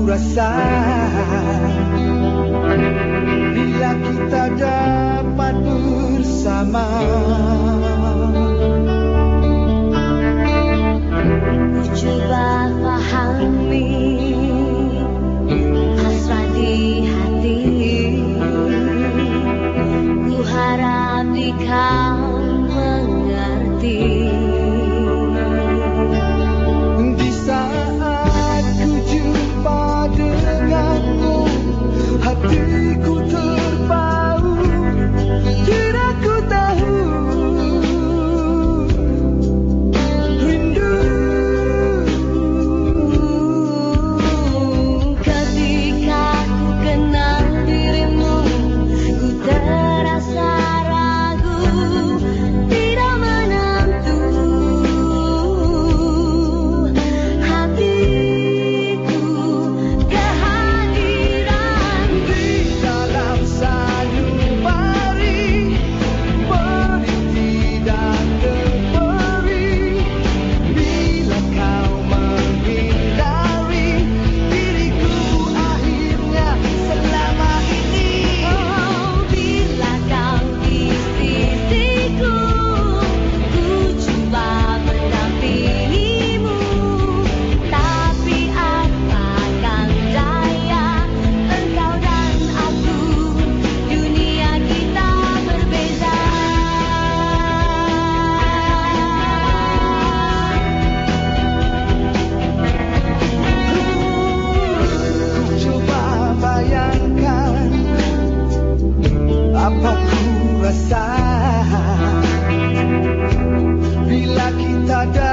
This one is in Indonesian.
rasa bila kita dapat bersama. Ku coba pahami hasrat di hati, ku harap kau mengerti. Di saat ku jumpa denganmu, hatiku terpaut, tidak ku tahu rindu. Ketika ku kenal dirimu, ku terasa ragu, tidak menentu. Hatiku kehadiran Di dalam sanubari, meniti dan terperi, bila kau menghindari diriku akhirnya selama ini. Oh, bila kau di sisiku, ku coba mendampingimu, tapi apakah daya engkau dan aku, dunia kita berbeza. Ku coba bayangkan apa ku rasa bila kita